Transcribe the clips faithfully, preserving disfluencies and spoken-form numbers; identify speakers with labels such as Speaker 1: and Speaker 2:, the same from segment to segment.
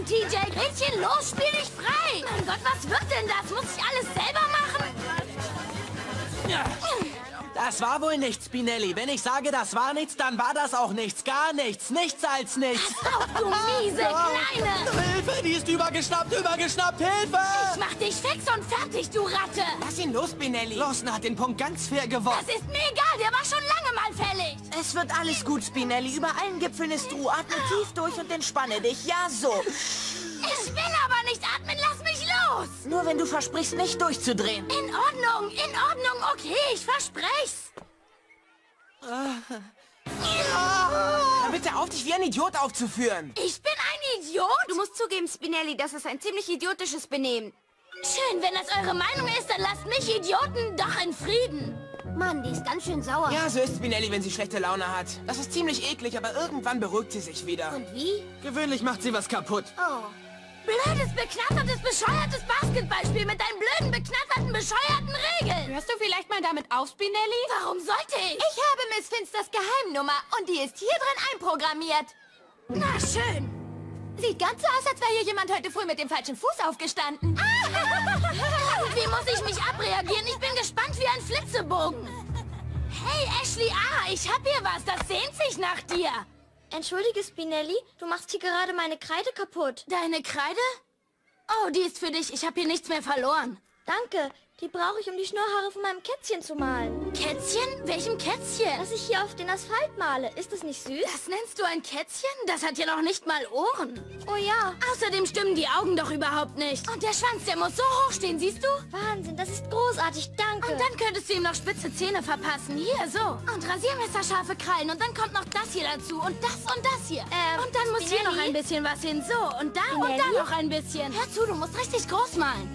Speaker 1: T J. Gretchen, los, spiel dich frei. Mein Gott, was wird denn das? Muss ich alles selber machen?
Speaker 2: Ja. Das war wohl nichts, Spinelli. Wenn ich sage, das war nichts, dann war das auch nichts. Gar nichts. Nichts als nichts.
Speaker 1: Pass auf, du miese Kleine.
Speaker 2: Hilfe, die ist übergeschnappt, übergeschnappt. Hilfe!
Speaker 1: Ich mach dich fix und fertig, du Ratte.
Speaker 3: Lass ihn los, Spinelli.
Speaker 2: Lawson hat den Punkt ganz fair gewonnen.
Speaker 1: Das ist mir egal, der war schon lange mal fällig.
Speaker 4: Es wird alles gut, Spinelli. Über allen Gipfeln ist Ruhe. Atme tief durch und entspanne dich. Ja, so.
Speaker 1: Ich will aber nicht atmen, lass mich los.
Speaker 4: Nur wenn du versprichst, nicht durchzudrehen.
Speaker 1: In Ordnung, in Ordnung, okay, ich versprech's.
Speaker 3: Hör bitte auf, dich wie ein Idiot aufzuführen.
Speaker 1: Ich bin ein Idiot?
Speaker 5: Du musst zugeben, Spinelli, das ist ein ziemlich idiotisches Benehmen.
Speaker 1: Schön, wenn das eure Meinung ist, dann lasst mich Idioten doch in Frieden. Mann, die ist ganz schön sauer.
Speaker 3: Ja, so ist Spinelli, wenn sie schlechte Laune hat. Das ist ziemlich eklig, aber irgendwann beruhigt sie sich wieder.
Speaker 1: Und wie?
Speaker 2: Gewöhnlich macht sie was kaputt.
Speaker 1: Oh. Blödes, beknattertes, bescheuertes Basketballspiel mit deinen blöden, beknatterten, bescheuerten Regeln.
Speaker 5: Hörst du vielleicht mal damit auf, Spinelli?
Speaker 1: Warum sollte ich?
Speaker 5: Ich habe Miss Finsters Geheimnummer und die ist hier drin einprogrammiert.
Speaker 1: Na schön.
Speaker 5: Sieht ganz so aus, als wäre hier jemand heute früh mit dem falschen Fuß aufgestanden.
Speaker 1: Wie muss ich mich abreagieren? Ich bin gespannt wie ein Flitzebogen. Hey, Ashley, ah, ich hab hier was. Das sehnt sich nach dir.
Speaker 6: Entschuldige, Spinelli, du machst hier gerade meine Kreide kaputt.
Speaker 1: Deine Kreide? Oh, die ist für dich. Ich habe hier nichts mehr verloren.
Speaker 6: Danke, die brauche ich, um die Schnurrhaare von meinem Kätzchen zu malen.
Speaker 1: Kätzchen? Welchem Kätzchen?
Speaker 6: Das ich hier auf den Asphalt male. Ist das nicht süß?
Speaker 1: Das nennst du ein Kätzchen? Das hat ja noch nicht mal Ohren.
Speaker 6: Oh ja.
Speaker 1: Außerdem stimmen die Augen doch überhaupt nicht. Und der Schwanz, der muss so hoch stehen, siehst du?
Speaker 6: Wahnsinn, das ist großartig, danke.
Speaker 1: Und dann könntest du ihm noch spitze Zähne verpassen. Hier, so. Und rasiermesserscharfe Krallen. Und dann kommt noch das hier dazu. Und das und das hier.
Speaker 6: Ähm,
Speaker 1: und dann muss hier
Speaker 6: Spinelli?
Speaker 1: noch ein bisschen was hin. So, und da und
Speaker 6: Spinelli?
Speaker 1: da noch ein bisschen. Hör zu, du musst richtig groß malen.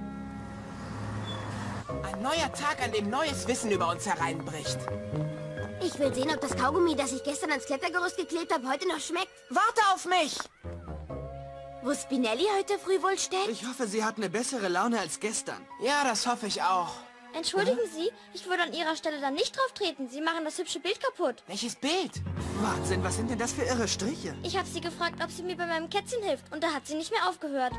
Speaker 3: Ein neuer Tag, an dem neues Wissen über uns hereinbricht.
Speaker 1: Ich will sehen, ob das Kaugummi, das ich gestern ans Klettergerüst geklebt habe, heute noch schmeckt.
Speaker 4: Warte auf mich!
Speaker 5: Wo Spinelli heute früh wohl steckt?
Speaker 2: Ich hoffe, sie hat eine bessere Laune als gestern.
Speaker 3: Ja, das hoffe ich auch.
Speaker 6: Entschuldigen Sie, ich würde an Ihrer Stelle dann nicht drauf treten. Sie machen das hübsche Bild kaputt.
Speaker 3: Welches Bild?
Speaker 2: Wahnsinn, was sind denn das für irre Striche?
Speaker 6: Ich habe sie gefragt, ob sie mir bei meinem Kätzchen hilft. Und da hat sie nicht mehr aufgehört.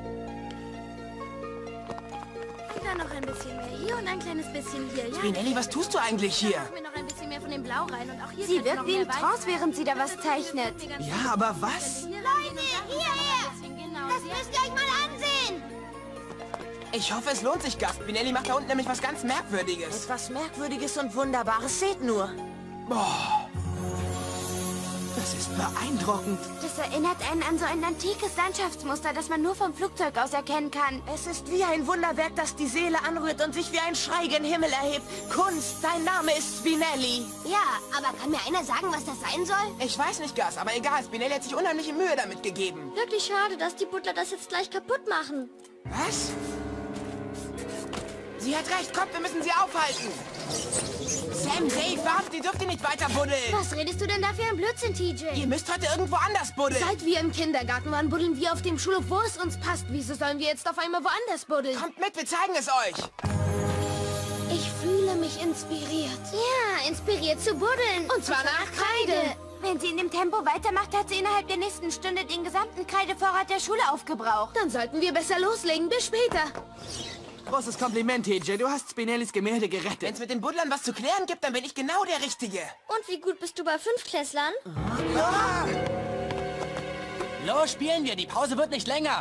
Speaker 1: Und dann noch ein bisschen mehr hier und ein kleines bisschen hier, ja?
Speaker 3: Spinelli, was tust du eigentlich hier?
Speaker 1: Mach mir noch ein bisschen mehr von dem Blau rein und auch hier...
Speaker 5: Sie
Speaker 1: kannst du
Speaker 5: wirkt
Speaker 1: noch
Speaker 5: wie
Speaker 1: mehr
Speaker 5: im
Speaker 1: Weiß
Speaker 5: Trance, während sie da was zeichnet.
Speaker 2: Ja, aber was?
Speaker 1: Leute, hierher! Genau, das müsst ihr euch mal ansehen!
Speaker 3: Ich hoffe, es lohnt sich, Gast. Spinelli macht da unten nämlich was ganz Merkwürdiges.
Speaker 4: Etwas Merkwürdiges und Wunderbares. Seht nur.
Speaker 3: Boah,
Speaker 2: Das ist beeindruckend.
Speaker 5: Das erinnert einen an so ein antikes Landschaftsmuster, das man nur vom Flugzeug aus erkennen kann.
Speaker 4: Es ist wie ein Wunderwerk, das die Seele anrührt und sich wie ein Schrei gen Himmel erhebt. Kunst, dein Name ist Spinelli.
Speaker 1: Ja, aber kann mir einer sagen, was das sein soll?
Speaker 3: ich weiß nicht, Gas, aber egal. Spinelli hat sich unheimliche Mühe damit gegeben.
Speaker 6: Wirklich schade, dass die Butler das jetzt gleich kaputt machen.
Speaker 3: Was? Sie hat recht. Kommt, wir müssen sie aufhalten. Sam, Dave, wartet, ihr dürft ihr nicht weiter buddeln.
Speaker 1: Was redest du denn da für ein Blödsinn, T J?
Speaker 3: Ihr müsst heute irgendwo anders buddeln.
Speaker 1: Seit wir im Kindergarten waren, buddeln wir auf dem Schulhof, wo es uns passt. Wieso sollen wir jetzt auf einmal woanders buddeln?
Speaker 3: Kommt mit, wir zeigen es euch.
Speaker 1: Ich fühle mich inspiriert. Ja, inspiriert zu buddeln. Und zwar nach Kreide.
Speaker 5: Wenn sie in dem Tempo weitermacht, hat sie innerhalb der nächsten Stunde den gesamten Kreidevorrat der Schule aufgebraucht.
Speaker 1: Dann sollten wir besser loslegen. Bis später.
Speaker 2: Großes Kompliment, T J. Du hast Spinellis Gemälde
Speaker 3: Wenn
Speaker 2: gerettet.
Speaker 3: es mit den Buddlern was zu klären gibt, dann bin ich genau der Richtige.
Speaker 6: Und wie gut bist du bei Fünftklässlern?
Speaker 2: Los, spielen wir. Die Pause wird nicht länger.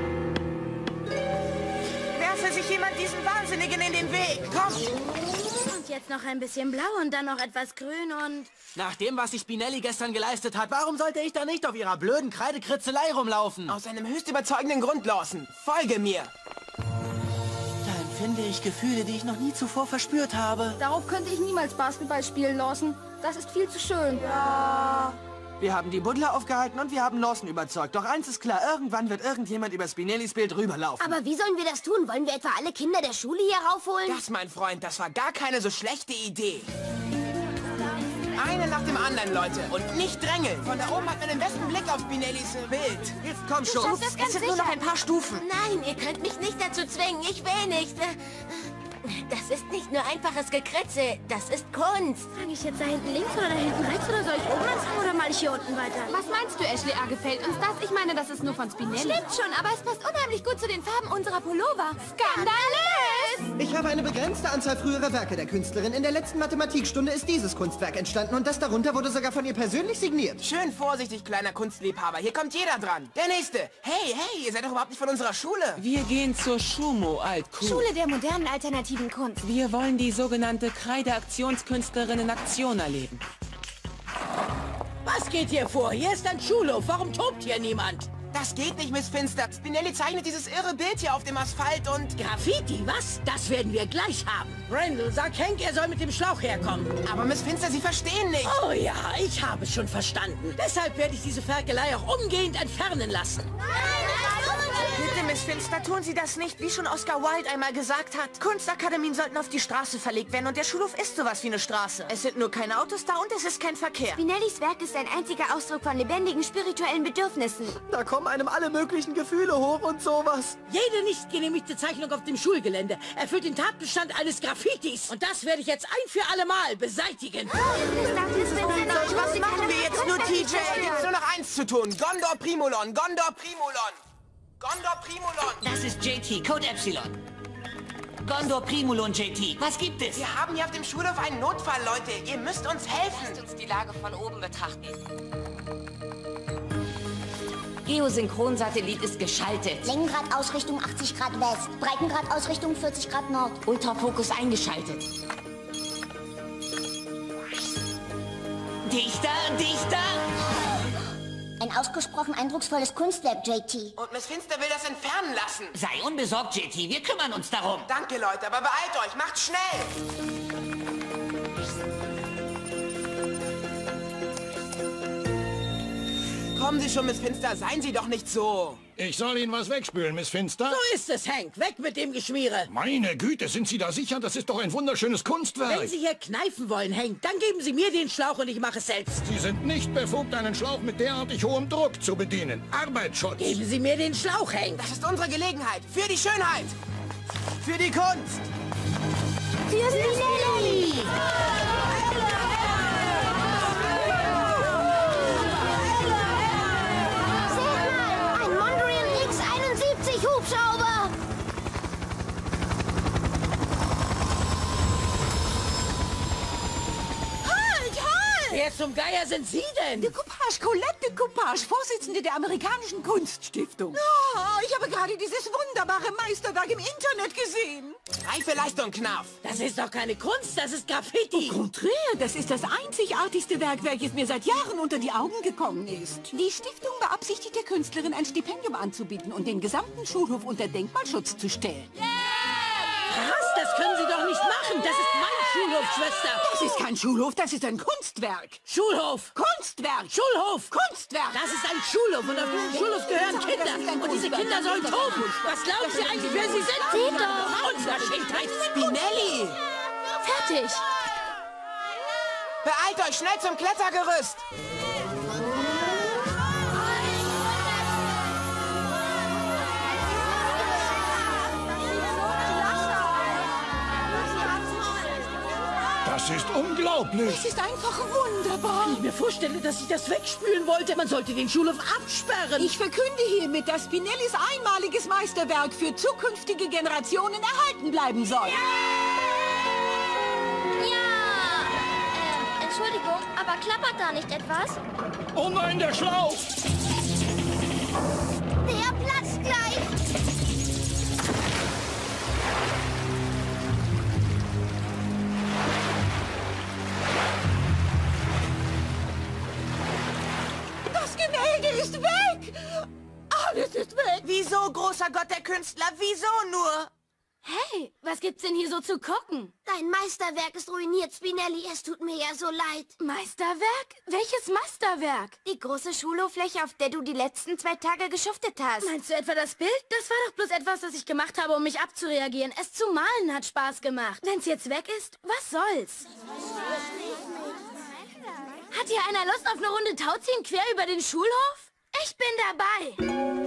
Speaker 4: Werfe sich jemand diesen Wahnsinnigen in den Weg. Kommt!
Speaker 1: Und jetzt noch ein bisschen blau und dann noch etwas grün und...
Speaker 2: Nach dem, was sich Spinelli gestern geleistet hat, warum sollte ich da nicht auf ihrer blöden Kreidekritzelei rumlaufen?
Speaker 3: Aus einem höchst überzeugenden Grund, Lawson. Folge mir.
Speaker 2: Da empfinde ich Gefühle, die ich noch nie zuvor verspürt habe.
Speaker 7: Darauf könnte ich niemals Basketball spielen, Lawson. Das ist viel zu schön.
Speaker 2: Wir haben die Buddler aufgehalten und wir haben Lawson überzeugt. Doch eins ist klar, irgendwann wird irgendjemand über Spinellis Bild rüberlaufen.
Speaker 1: Aber wie sollen wir das tun? Wollen wir etwa alle Kinder der Schule hier raufholen?
Speaker 3: Das, mein Freund, das war gar keine so schlechte Idee. Eine nach dem anderen, Leute. Und nicht drängeln. Von da oben hat man den besten Blick auf Spinellis äh, Bild.
Speaker 2: Jetzt komm schon.
Speaker 1: Das
Speaker 4: Es sind nur noch ein paar Stufen.
Speaker 1: Nein, ihr könnt mich nicht dazu zwingen. Ich will nicht. Das ist nicht nur einfaches Gekritzel. Das ist Kunst. Fange ich jetzt da hinten links oder da hinten rechts oder soll ich oben anfangen oder mal
Speaker 6: soll ich hier unten weiter?
Speaker 7: Was meinst du, Ashley A? Gefällt uns das? Ich meine, das ist nur von Spinelli.
Speaker 5: Stimmt schon, aber es passt unheimlich gut zu den Farben unserer Pullover. Skandalös!
Speaker 8: Ich habe eine begrenzte Anzahl früherer Werke der Künstlerin. In der letzten Mathematikstunde ist dieses Kunstwerk entstanden und das darunter wurde sogar von ihr persönlich signiert.
Speaker 3: Schön vorsichtig, kleiner Kunstliebhaber. Hier kommt jeder dran. Der Nächste. Hey, hey, ihr seid doch überhaupt nicht von unserer Schule.
Speaker 9: Wir gehen zur Schumo, Altkuh.
Speaker 5: Schule der modernen alternativen Kunst.
Speaker 9: Wir wollen die sogenannte Kreide-Aktionskünstlerin in Aktion erleben.
Speaker 2: Was geht hier vor? Hier ist ein Schulhof. Warum tobt hier niemand?
Speaker 3: Das geht nicht, Miss Finster. Spinelli zeichnet dieses irre Bild hier auf dem Asphalt und...
Speaker 2: Graffiti, was? Das werden wir gleich haben. Brendel, sag Hank, er soll mit dem Schlauch herkommen.
Speaker 3: Aber Miss Finster, Sie verstehen nicht.
Speaker 2: Oh ja, ich habe es schon verstanden. Deshalb werde ich diese Ferkelei auch umgehend entfernen lassen.
Speaker 4: Bitte, Miss Finster, tun Sie das nicht, wie schon Oscar Wilde einmal gesagt hat. Kunstakademien sollten auf die Straße verlegt werden und der Schulhof ist sowas wie eine Straße. Es sind nur keine Autos da und es ist kein Verkehr.
Speaker 5: Spinellis Werk ist ein einziger Ausdruck von lebendigen spirituellen Bedürfnissen.
Speaker 8: Da kommen einem alle möglichen Gefühle hoch und sowas.
Speaker 2: Jede nicht genehmigte Zeichnung auf dem Schulgelände erfüllt den Tatbestand eines Graffitis. Und das werde ich jetzt ein für alle Mal beseitigen.
Speaker 4: Was machen wir jetzt nur, T J?
Speaker 3: Gibt's nur noch eins zu tun. Gondor Primulon, Gondor Primulon. Gondor Primulon.
Speaker 10: Das ist J T, Code Epsilon. Gondor Primulon, J T. Was gibt es?
Speaker 3: Wir haben hier auf dem Schulhof einen Notfall, Leute. Ihr müsst uns helfen.
Speaker 10: Lasst uns die Lage von oben betrachten.
Speaker 11: Geosynchronsatellit ist geschaltet.
Speaker 12: Längengrad Ausrichtung achtzig Grad West. Breitengrad Ausrichtung vierzig Grad Nord.
Speaker 11: Ultrafokus eingeschaltet.
Speaker 10: Dichter, Dichter!
Speaker 12: Ein ausgesprochen eindrucksvolles Kunstwerk, J T.
Speaker 3: Und Miss Finster will das entfernen lassen.
Speaker 10: Sei unbesorgt, J T. Wir kümmern uns darum.
Speaker 3: Danke, Leute, aber beeilt euch. Macht schnell. Kommen Sie schon, Miss Finster. Seien Sie doch nicht so.
Speaker 13: Ich soll Ihnen was wegspülen, Miss Finster.
Speaker 2: So ist es, Hank. Weg mit dem Geschmiere.
Speaker 13: Meine Güte, sind Sie da sicher? Das ist doch ein wunderschönes Kunstwerk.
Speaker 2: Wenn Sie hier kneifen wollen, Hank, dann geben Sie mir den Schlauch und ich mache es selbst.
Speaker 13: Sie sind nicht befugt, einen Schlauch mit derartig hohem Druck zu bedienen. Arbeitsschutz.
Speaker 2: Geben Sie mir den Schlauch, Hank.
Speaker 3: Das ist unsere Gelegenheit. Für die Schönheit. Für die Kunst.
Speaker 12: Für Spinelli! Hubschrauber!
Speaker 2: Halt, halt! Wer zum Geier sind Sie denn?
Speaker 14: Decoupage, Colette Decoupage, Vorsitzende der amerikanischen Kunststiftung. Oh, ich habe gerade dieses wunderbare Meisterwerk im Internet gesehen.
Speaker 3: Reife Leistung, Knauf.
Speaker 2: Das ist doch keine Kunst, das ist Graffiti.
Speaker 14: Au contraire, das ist das einzigartigste Werk, welches mir seit Jahren unter die Augen gekommen ist. Die Stiftung beabsichtigt, der Künstlerin ein Stipendium anzubieten und den gesamten Schulhof unter Denkmalschutz zu stellen.
Speaker 2: Yeah! Was? Das können Sie doch nicht machen. Das ist mein Schulhof, Schwester.
Speaker 14: Das ist kein Schulhof, das ist ein Kunstwerk.
Speaker 2: Schulhof.
Speaker 14: Kunstwerk.
Speaker 2: Schulhof.
Speaker 14: Kunstwerk.
Speaker 2: Das ist ein Schulhof und auf diesem Schulhof gehören Kinder. Und diese Kinder sollen toben. Was glauben Sie eigentlich, wer Sie sind?
Speaker 6: Seht doch.
Speaker 2: Unverschämtheit.
Speaker 3: Spinelli.
Speaker 6: Fertig.
Speaker 3: Beeilt euch, schnell zum Klettergerüst.
Speaker 13: Das ist unglaublich.
Speaker 14: Es ist einfach wunderbar.
Speaker 2: Wenn ich mir vorstelle, dass ich das wegspülen wollte, man sollte den Schulhof absperren.
Speaker 14: Ich verkünde hiermit, dass Spinellis einmaliges Meisterwerk für zukünftige Generationen erhalten bleiben soll.
Speaker 6: Ja! Äh, Entschuldigung, aber klappert da nicht etwas?
Speaker 13: Oh nein, der Schlauch!
Speaker 12: Der platzt gleich!
Speaker 14: Das Gemälde ist weg! Alles ist weg!
Speaker 4: Wieso, großer Gott der Künstler? Wieso nur?
Speaker 1: Hey, was gibt's denn hier so zu gucken?
Speaker 12: Dein Meisterwerk ist ruiniert, Spinelli. Es tut mir ja so leid.
Speaker 1: Meisterwerk? Welches Meisterwerk?
Speaker 5: Die große Schulhoffläche, auf der du die letzten zwei Tage geschuftet hast.
Speaker 1: Meinst du etwa das Bild? Das war doch bloß etwas, das ich gemacht habe, um mich abzureagieren. Es zu malen hat Spaß gemacht. Wenn's jetzt weg ist, was soll's? Hat hier einer Lust auf eine Runde Tauziehen quer über den Schulhof? Ich bin dabei.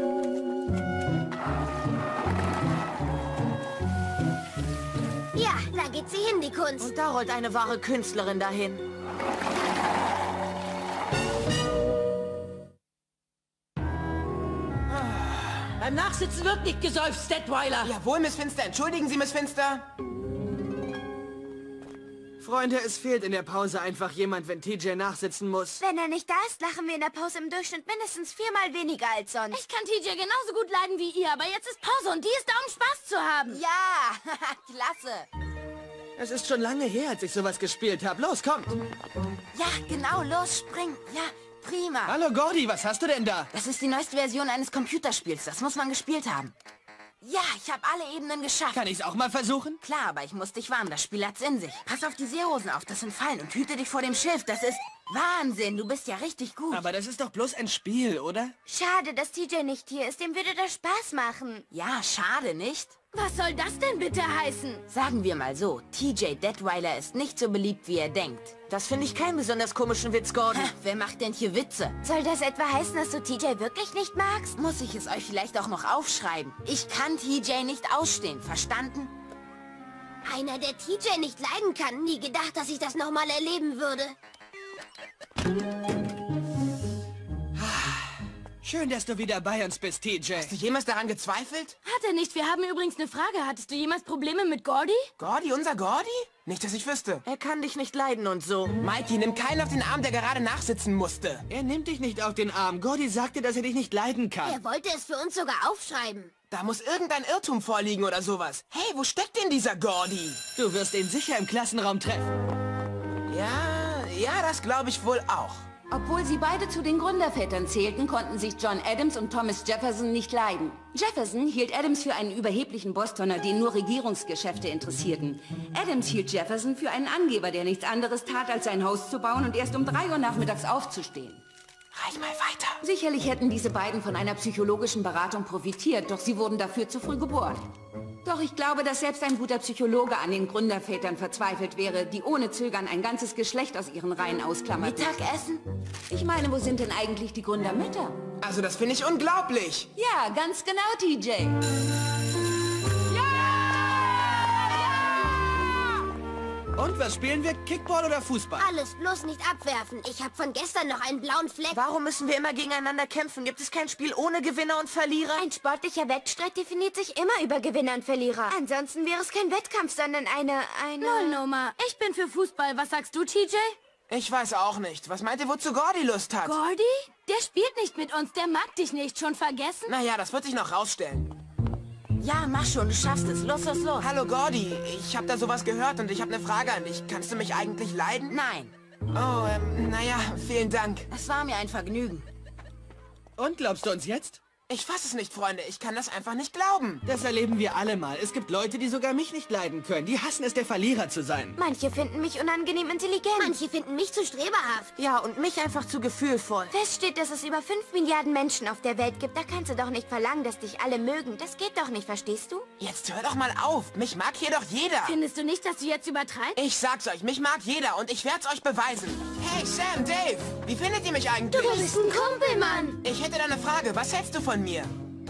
Speaker 12: Ja, da geht sie hin, die Kunst.
Speaker 4: Und da rollt eine wahre Künstlerin dahin.
Speaker 2: Beim Nachsitzen wird nicht gesäuft, Detweiler.
Speaker 3: Jawohl, Miss Finster. Entschuldigen Sie, Miss Finster.
Speaker 2: Freunde, es fehlt in der Pause einfach jemand, wenn T J nachsitzen muss.
Speaker 5: Wenn er nicht da ist, lachen wir in der Pause im Durchschnitt mindestens viermal weniger als sonst.
Speaker 1: Ich kann T J genauso gut leiden wie ihr, aber jetzt ist Pause und die ist da, um Spaß zu haben.
Speaker 4: Ja, klasse.
Speaker 2: Es ist schon lange her, als ich sowas gespielt habe. Los, kommt.
Speaker 4: Ja, genau, los, spring. Ja, prima.
Speaker 2: Hallo, Gordy, was hast du denn da?
Speaker 4: Das ist die neueste Version eines Computerspiels. Das muss man gespielt haben. Ja, ich habe alle Ebenen geschafft.
Speaker 2: Kann ich's auch mal versuchen?
Speaker 4: Klar, aber ich muss dich warnen. Das Spiel hat's in sich. Pass auf die Seerosen auf, das sind Fallen. Und hüte dich vor dem Schiff. Das ist Wahnsinn. Du bist ja richtig gut.
Speaker 2: Aber das ist doch bloß ein Spiel, oder?
Speaker 5: Schade, dass T J nicht hier ist. Dem würde das Spaß machen.
Speaker 4: Ja, schade, nicht?
Speaker 1: Was soll das denn bitte heißen?
Speaker 4: Sagen wir mal so, T J Detweiler ist nicht so beliebt, wie er denkt. Das finde ich keinen besonders komischen Witz, Gordon. Wer macht denn hier Witze?
Speaker 5: Soll das etwa heißen, dass du T J wirklich nicht magst?
Speaker 4: Muss ich es euch vielleicht auch noch aufschreiben? Ich kann T J nicht ausstehen, verstanden?
Speaker 6: Einer, der T J nicht leiden kann. Nie gedacht, dass ich das nochmal erleben würde.
Speaker 2: Schön, dass du wieder bei uns bist, T J.
Speaker 3: Hast du jemals daran gezweifelt?
Speaker 1: Hat er nicht. Wir haben übrigens eine Frage. Hattest du jemals Probleme mit Gordy?
Speaker 3: Gordy, unser Gordy? Nicht, dass ich wüsste.
Speaker 4: Er kann dich nicht leiden und so.
Speaker 3: Mikey, nimm keinen auf den Arm, der gerade nachsitzen musste.
Speaker 2: Er nimmt dich nicht auf den Arm. Gordy sagte, dass er dich nicht leiden kann.
Speaker 6: Er wollte es für uns sogar aufschreiben.
Speaker 3: Da muss irgendein Irrtum vorliegen oder sowas. Hey, wo steckt denn dieser Gordy?
Speaker 2: Du wirst ihn sicher im Klassenraum treffen.
Speaker 3: Ja, ja, das glaube ich wohl auch.
Speaker 14: Obwohl sie beide zu den Gründervätern zählten, konnten sich John Adams und Thomas Jefferson nicht leiden. Jefferson hielt Adams für einen überheblichen Bostoner, den nur Regierungsgeschäfte interessierten. Adams hielt Jefferson für einen Angeber, der nichts anderes tat, als sein Haus zu bauen und erst um drei Uhr nachmittags aufzustehen.
Speaker 3: Reich mal weiter.
Speaker 14: Sicherlich hätten diese beiden von einer psychologischen Beratung profitiert, doch sie wurden dafür zu früh geboren. Doch ich glaube, dass selbst ein guter Psychologe an den Gründervätern verzweifelt wäre, die ohne Zögern ein ganzes Geschlecht aus ihren Reihen ausklammerten.
Speaker 4: Mittagessen?
Speaker 14: Ich meine, wo sind denn eigentlich die Gründermütter?
Speaker 3: Also das finde ich unglaublich.
Speaker 14: Ja, ganz genau, T J.
Speaker 2: Und was spielen wir? Kickball oder Fußball?
Speaker 6: Alles bloß nicht abwerfen. Ich habe von gestern noch einen blauen Fleck.
Speaker 4: Warum müssen wir immer gegeneinander kämpfen? Gibt es kein Spiel ohne Gewinner und Verlierer?
Speaker 5: Ein sportlicher Wettstreit definiert sich immer über Gewinner und Verlierer. Ansonsten wäre es kein Wettkampf, sondern eine... eine...
Speaker 1: Nullnummer. Ich bin für Fußball. Was sagst du, T J?
Speaker 3: Ich weiß auch nicht. Was meint ihr, wozu Gordy Lust hat?
Speaker 1: Gordy? Der spielt nicht mit uns. Der mag dich nicht. Schon vergessen?
Speaker 3: Naja, das wird sich noch rausstellen.
Speaker 4: Ja, mach schon, du schaffst es. Los, los, los.
Speaker 3: Hallo Gordy, ich habe da sowas gehört und ich habe eine Frage an dich. Kannst du mich eigentlich leiden?
Speaker 4: Nein.
Speaker 3: Oh, ähm, naja, vielen Dank.
Speaker 4: Es war mir ein Vergnügen.
Speaker 2: Und glaubst du uns jetzt?
Speaker 3: Ich fass es nicht, Freunde. Ich kann das einfach nicht glauben.
Speaker 2: Das erleben wir alle mal. Es gibt Leute, die sogar mich nicht leiden können. Die hassen es, der Verlierer zu sein.
Speaker 5: Manche finden mich unangenehm intelligent.
Speaker 6: Manche finden mich zu streberhaft.
Speaker 4: Ja, und mich einfach zu gefühlvoll.
Speaker 5: Fest steht, dass es über fünf Milliarden Menschen auf der Welt gibt. Da kannst du doch nicht verlangen, dass dich alle mögen. Das geht doch nicht, verstehst du?
Speaker 3: Jetzt hör doch mal auf. Mich mag hier doch jeder.
Speaker 1: Findest du nicht, dass du jetzt übertreibst?
Speaker 3: Ich sag's euch, mich mag jeder und ich werd's euch beweisen. Hey, Sam, Dave, wie findet ihr mich eigentlich?
Speaker 1: Du bist ein Kumpel, Mann.
Speaker 3: Ich hätte da eine Frage. Was hältst du von mir?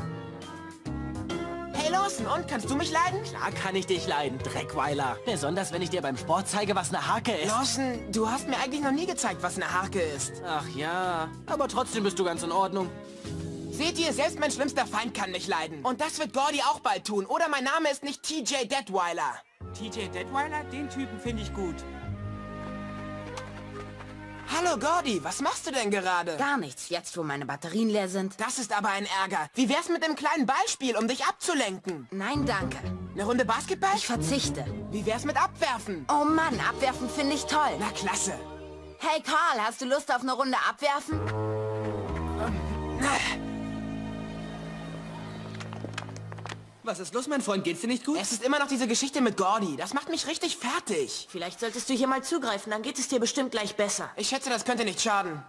Speaker 3: Hey Lawson, und kannst du mich leiden?
Speaker 2: Klar kann ich dich leiden, Dreckweiler. Besonders, wenn ich dir beim Sport zeige, was eine Harke ist.
Speaker 3: Lawson, du hast mir eigentlich noch nie gezeigt, was eine Harke ist.
Speaker 2: Ach ja, aber trotzdem bist du ganz in Ordnung.
Speaker 3: Seht ihr, selbst mein schlimmster Feind kann mich leiden. Und das wird Gordy auch bald tun. Oder mein Name ist nicht T J Detweiler.
Speaker 9: T J Detweiler? Den Typen finde ich gut.
Speaker 3: Hallo Gordy, was machst du denn gerade?
Speaker 4: Gar nichts, jetzt wo meine Batterien leer sind.
Speaker 3: Das ist aber ein Ärger. Wie wär's mit dem kleinen Ballspiel, um dich abzulenken?
Speaker 4: Nein, danke.
Speaker 3: Eine Runde Basketball?
Speaker 4: Ich verzichte.
Speaker 3: Wie wär's mit Abwerfen?
Speaker 4: Oh Mann, Abwerfen finde ich toll.
Speaker 3: Na klasse.
Speaker 4: Hey Karl, hast du Lust auf eine Runde Abwerfen?
Speaker 2: Was ist los, mein Freund? Geht's dir nicht gut?
Speaker 3: Es ist immer noch diese Geschichte mit Gordy. Das macht mich richtig fertig.
Speaker 4: Vielleicht solltest du hier mal zugreifen, dann geht es dir bestimmt gleich besser.
Speaker 3: Ich schätze, das könnte nicht schaden.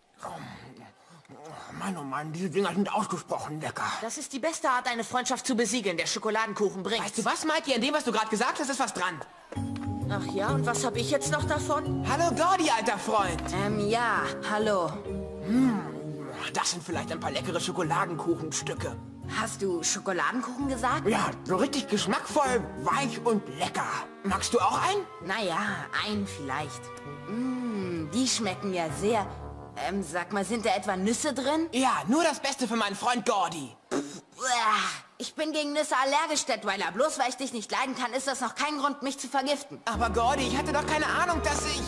Speaker 3: Mann, oh Mann, diese Dinger sind ausgesprochen lecker.
Speaker 4: Das ist die beste Art, eine Freundschaft zu besiegeln, der Schokoladenkuchen bringt.
Speaker 3: Weißt du was, Mikey? An dem, was du gerade gesagt hast, ist was dran.
Speaker 4: Ach ja, und was habe ich jetzt noch davon?
Speaker 3: Hallo Gordy, alter Freund.
Speaker 4: Ähm, ja, hallo.
Speaker 3: Hm, das sind vielleicht ein paar leckere Schokoladenkuchenstücke.
Speaker 4: Hast du Schokoladenkuchen gesagt?
Speaker 3: Ja, so richtig geschmackvoll, weich und lecker. Magst du auch einen?
Speaker 4: Naja, einen vielleicht. Mmh, die schmecken ja sehr... Ähm, sag mal, sind da etwa Nüsse drin?
Speaker 3: Ja, nur das Beste für meinen Freund Gordy.
Speaker 4: Ich bin gegen Nüsse allergisch, Detweiler. Bloß weil ich dich nicht leiden kann, ist das noch kein Grund, mich zu vergiften.
Speaker 3: Aber Gordy, ich hatte doch keine Ahnung, dass ich...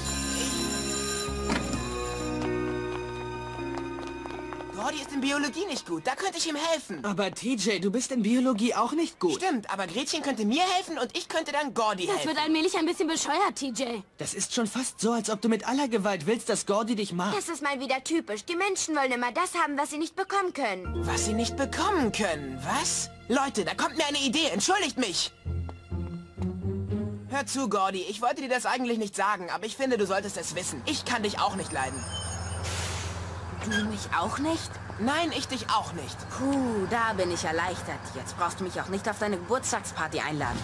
Speaker 3: Gordy ist in Biologie nicht gut, da könnte ich ihm helfen.
Speaker 2: Aber T J, du bist in Biologie auch nicht gut.
Speaker 3: Stimmt, aber Gretchen könnte mir helfen und ich könnte dann Gordy helfen.
Speaker 1: Das wird allmählich ein bisschen bescheuert, T J.
Speaker 2: Das ist schon fast so, als ob du mit aller Gewalt willst, dass Gordy dich mag.
Speaker 5: Das ist mal wieder typisch. Die Menschen wollen immer das haben, was sie nicht bekommen können.
Speaker 3: Was sie nicht bekommen können, was? Leute, da kommt mir eine Idee, entschuldigt mich. Hör zu, Gordy, ich wollte dir das eigentlich nicht sagen, aber ich finde, du solltest es wissen. Ich kann dich auch nicht leiden.
Speaker 4: Du mich auch nicht?
Speaker 3: Nein, ich dich auch nicht.
Speaker 4: Puh, da bin ich erleichtert. Jetzt brauchst du mich auch nicht auf deine Geburtstagsparty einladen.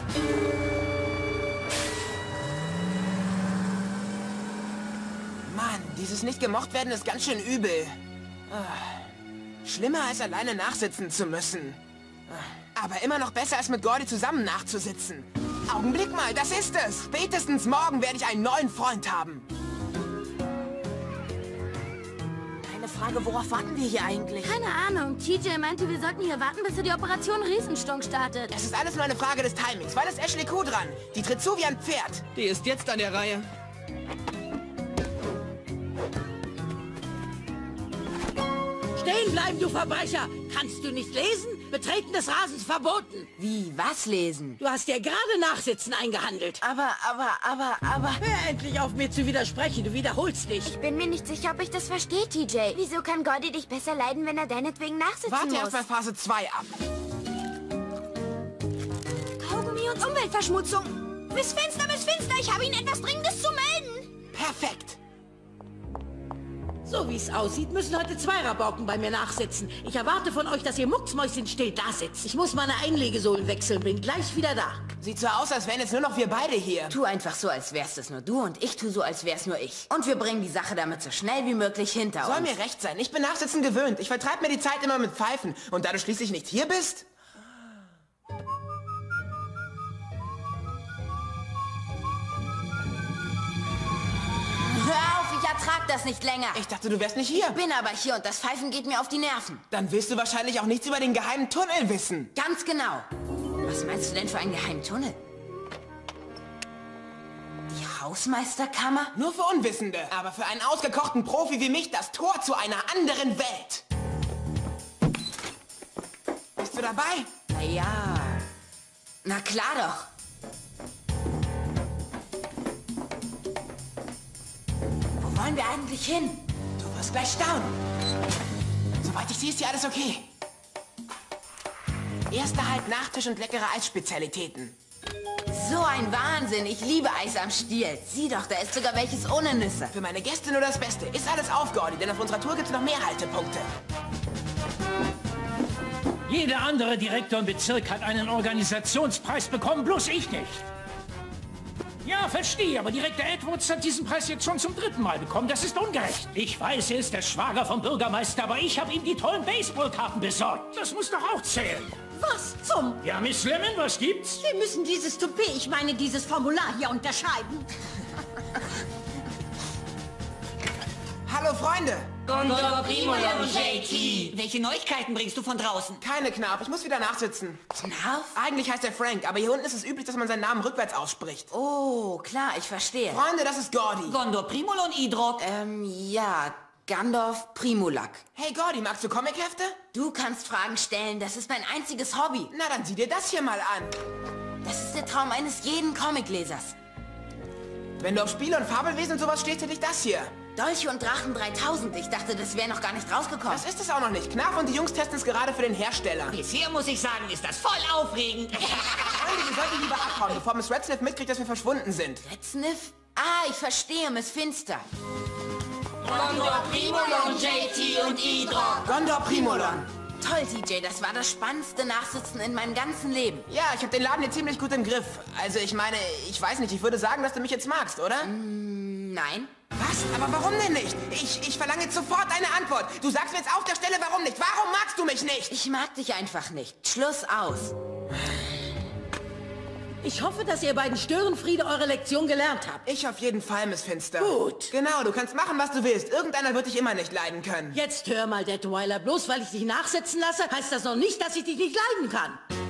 Speaker 3: Mann, dieses nicht gemocht werden ist ganz schön übel. Schlimmer als alleine nachsitzen zu müssen. Aber immer noch besser als mit Gordy zusammen nachzusitzen. Augenblick mal, das ist es. Spätestens morgen werde ich einen neuen Freund haben.
Speaker 4: Frage, worauf warten wir hier eigentlich?
Speaker 1: Keine Ahnung. T J meinte, wir sollten hier warten, bis er die Operation Riesenstunk startet.
Speaker 3: Es ist alles nur eine Frage des Timings. Weil ist Ashley Kuh dran? Die tritt zu wie ein Pferd.
Speaker 2: Die ist jetzt an der Reihe.
Speaker 15: Stehen bleiben, du Verbrecher! Kannst du nicht lesen? Betreten des Rasens verboten.
Speaker 4: Wie, was lesen?
Speaker 15: Du hast dir gerade Nachsitzen eingehandelt.
Speaker 4: Aber, aber, aber, aber...
Speaker 15: Hör endlich auf, mir zu widersprechen. Du wiederholst dich.
Speaker 5: Ich bin mir nicht sicher, ob ich das verstehe, T J. Wieso kann Gordy dich besser leiden, wenn er deinetwegen nachsitzen
Speaker 3: Warte
Speaker 5: muss?
Speaker 3: erst mal Phase zwei ab.
Speaker 1: Kaugummi und Umweltverschmutzung. Miss Finster, Miss Finster, ich habe Ihnen etwas Dringendes zu melden.
Speaker 3: Perfekt.
Speaker 15: So wie es aussieht, müssen heute zwei Rabauken bei mir nachsitzen. Ich erwarte von euch, dass ihr mucksmäuschenstill da sitzt. Ich muss meine Einlegesohlen wechseln, bin gleich wieder da.
Speaker 3: Sieht so aus, als wären jetzt nur noch wir beide hier.
Speaker 4: Tu einfach so, als wär's es nur du und ich tu so, als wär's nur ich. Und wir bringen die Sache damit so schnell wie möglich hinter
Speaker 3: Soll
Speaker 4: uns.
Speaker 3: mir recht sein, ich bin Nachsitzen gewöhnt. Ich vertreibe mir die Zeit immer mit Pfeifen. Und da du schließlich nicht hier bist...
Speaker 4: Hör auf, ich ertrag das nicht länger.
Speaker 3: Ich dachte, du wärst nicht hier.
Speaker 4: Ich bin aber hier und das Pfeifen geht mir auf die Nerven.
Speaker 3: Dann willst du wahrscheinlich auch nichts über den geheimen Tunnel wissen.
Speaker 4: Ganz genau. Was meinst du denn für einen geheimen Tunnel? Die Hausmeisterkammer?
Speaker 3: Nur für Unwissende, aber für einen ausgekochten Profi wie mich das Tor zu einer anderen Welt. Bist du dabei?
Speaker 4: Na ja. Na klar doch. Wo wollen wir eigentlich hin?
Speaker 3: Du wirst gleich staunen. Soweit ich sehe, ist hier alles okay. Erster Halt Nachtisch und leckere Eisspezialitäten.
Speaker 4: So ein Wahnsinn. Ich liebe Eis am Stiel. Sieh doch, da ist sogar welches ohne Nüsse.
Speaker 3: Für meine Gäste nur das Beste. Ist alles auf, Gordy, denn auf unserer Tour gibt es noch mehr Haltepunkte.
Speaker 16: Jeder andere Direktor im Bezirk hat einen Organisationspreis bekommen, bloß ich nicht. Ja, verstehe, aber Direktor Edwards hat diesen Preis jetzt schon zum dritten Mal bekommen. Das ist ungerecht. Ich weiß, er ist der Schwager vom Bürgermeister, aber ich habe ihm die tollen Baseballkarten besorgt. Das muss doch auch zählen.
Speaker 15: Was zum...
Speaker 16: Ja, Miss Lemon, was gibt's?
Speaker 15: Wir müssen dieses Toupet, ich meine dieses Formular hier unterschreiben.
Speaker 3: Hallo, Freunde.
Speaker 10: Gondor Primulon, J T. Welche Neuigkeiten bringst du von draußen?
Speaker 3: Keine, Knarf. Ich muss wieder nachsitzen.
Speaker 4: Knarf?
Speaker 3: Eigentlich heißt er Frank, aber hier unten ist es üblich, dass man seinen Namen rückwärts ausspricht.
Speaker 4: Oh, klar, ich verstehe.
Speaker 3: Freunde, das ist Gordy.
Speaker 10: Gondor Primulon, Idrok.
Speaker 4: Ähm, ja, Gandalf Primulak.
Speaker 3: Hey, Gordy, magst du Comichefte?
Speaker 4: Du kannst Fragen stellen, das ist mein einziges Hobby.
Speaker 3: Na, dann sieh dir das hier mal an.
Speaker 4: Das ist der Traum eines jeden Comiclesers.
Speaker 3: Wenn du auf Spiele und Fabelwesen und sowas stehst, hätte ich das hier.
Speaker 4: Dolche und Drachen dreitausend. Ich dachte, das wäre noch gar nicht rausgekommen.
Speaker 3: Das ist es auch noch nicht. Knarf und die Jungs testen es gerade für den Hersteller.
Speaker 10: Bisher muss ich sagen, ist das voll aufregend.
Speaker 3: Freunde, wir sollten lieber abhauen, bevor Miss Redsniff mitkriegt, dass wir verschwunden sind.
Speaker 4: Redsniff? Ah, ich verstehe, Miss Finster.
Speaker 10: Gondor Primulon, J T und Idrok.
Speaker 3: Gondor Primulon.
Speaker 4: Toll, T J, das war das spannendste Nachsitzen in meinem ganzen Leben.
Speaker 3: Ja, ich habe den Laden hier ziemlich gut im Griff. Also ich meine, ich weiß nicht, ich würde sagen, dass du mich jetzt magst, oder?
Speaker 4: Mm, nein.
Speaker 3: Was? Aber warum denn nicht? Ich, ich verlange jetzt sofort eine Antwort. Du sagst mir jetzt auf der Stelle, warum nicht. Warum magst du mich nicht?
Speaker 4: Ich mag dich einfach nicht. Schluss aus.
Speaker 15: Ich hoffe, dass ihr beiden Störenfriede eure Lektion gelernt habt.
Speaker 3: Ich auf jeden Fall, Miss Finster.
Speaker 15: Gut.
Speaker 3: Genau, du kannst machen, was du willst. Irgendeiner wird dich immer nicht leiden können.
Speaker 15: Jetzt hör mal, Detweiler. Bloß weil ich dich nachsitzen lasse, heißt das noch nicht, dass ich dich nicht leiden kann.